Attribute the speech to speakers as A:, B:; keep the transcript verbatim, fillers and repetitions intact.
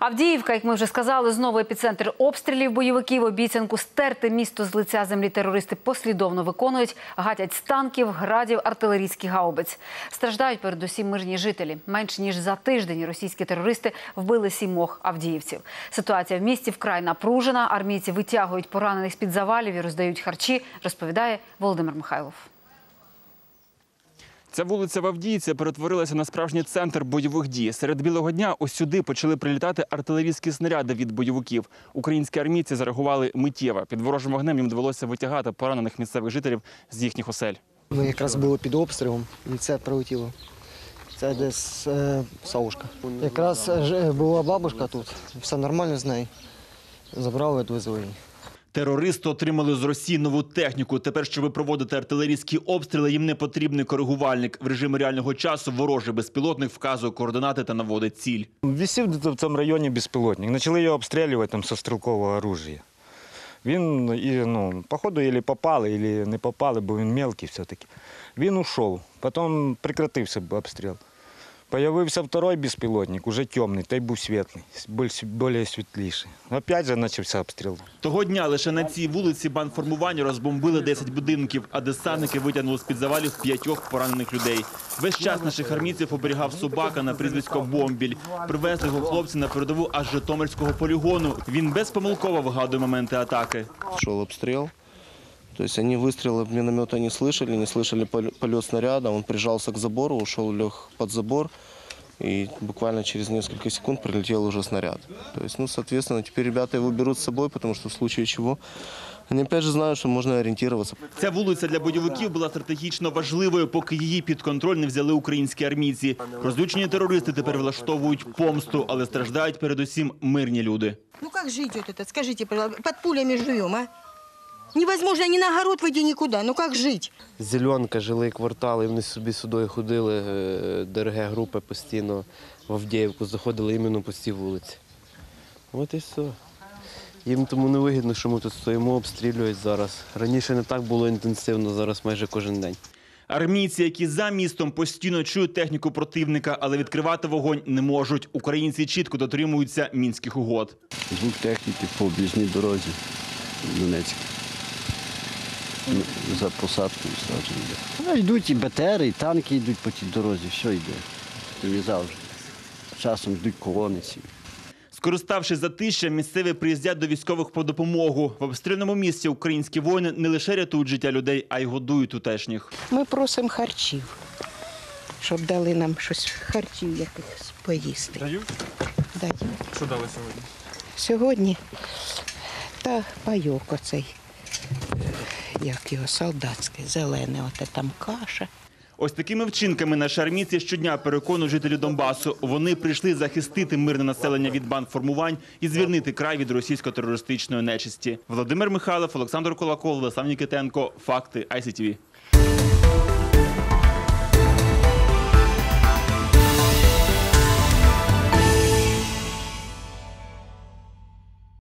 A: Авдіївка, як ми вже сказали, знову епіцентр обстрілів бойовиків. Обіцянку стерти місто з лиця землі терористи послідовно виконують. Гатять з танків, градів, артилерійських гаубиць. Страждають передусім мирні жителі. Менш ніж за тиждень російські терористи вбили сімох авдіївців. Ситуація в місті вкрай напружена. Армійці витягують поранених з-під завалів і роздають харчі, розповідає Володимир Михайлов.
B: Ця вулиця в Авдіївці перетворилася на справжній центр бойових дій. Серед білого дня ось сюди почали прилітати артилерійські снаряди від бойовиків. Українські армійці зареагували миттєво. Під ворожим вогнем їм довелося витягати поранених місцевих жителів з їхніх осель.
C: Ми якраз були під обстрілом, і це прилетіло. Це десь е, Саушка. Якраз була бабушка тут, все нормально з нею. Забрали, відвезли її.
B: Терористи отримали з Росії нову техніку. Тепер, щоб проводити артилерійські обстріли, їм не потрібний коригувальник. В режимі реального часу ворожий безпілотник вказує координати та наводить ціль.
D: Висів в цьому районі безпілотник. Почали його обстрілювати там, зі стрілкового оружия. Він, і, ну, походу, або попали, або не попали, бо він мелкий все-таки. Він ушов, потім прекратився обстріл. Появився второй безпілотник, уже темний, той був світлий, більш, більш світліший. Опять же почався обстріл.
B: Того дня лише на цій вулиці бандформування розбомбили десять будинків, а десантники витягнули з-під завалів п'ятьох поранених людей. Весь час наших армійців оберігав собака на прізвисько Бомбіль. Привезли його хлопці на передову аж з Житомирського полігону. Він безпомилково вигадує моменти атаки.
E: Шел обстрел. То есть они выстрелы миномета не слышали, не слышали полет снаряда. Он прижался к забору, ушел, лег под забор. И буквально через несколько секунд прилетел уже снаряд. То есть, ну, соответственно, теперь ребята его берут с собой, потому что в случае чего они опять же знают, что можно ориентироваться.
B: Ця вулиця для бойовиків була стратегічно важливою, поки її під контроль не взяли українські армійці. Розлючені терористи тепер влаштовують помсту, але страждають передусім мирні люди.
F: Ну как жить вот это? Скажите, пожалуйста, под пулями живем, а? Невозможно ни на огород выйти, никуда. Ну как жить?
G: Зеленка, жилий квартал, і вони собі сюди ходили, ДРГ групи постійно в Авдіївку, заходили іменно по цій вулиці. От і все. Їм тому не вигідно, що ми тут стоїмо, обстрілюють зараз. Раніше не так було інтенсивно, зараз майже кожен день.
B: Армійці, які за містом постійно чують техніку противника, але відкривати вогонь не можуть. Українці чітко дотримуються мінських угод.
H: Звук техніки по об'їзній дорозі Донецька. За посадкою садження.
I: Йдуть і БТРи, і танки йдуть по тій дорозі, все йде. Тобі завжди. Часом йдуть колони.
B: Скориставшись затищем, місцеві приїздять до військових по допомогу. В обстріляному місці українські воїни не лише рятують життя людей, а й годують тутешніх.
J: Ми просимо харчів, щоб дали нам щось, харчів якихось поїсти.
B: Дають?
J: Дають.
B: Що дали сьогодні?
J: Сьогодні та пайок оцей, як його, солдатський, зелений, оте там каша.
B: Ось такими вчинками наші армійці щодня переконують жителів Донбасу. Вони прийшли захистити мирне населення від бандформувань і звільнити край від російсько-терористичної нечисті. Володимир Михайлов, Олександр Кулаков, Владислав Нікітенко. Факти ай сі ті ві.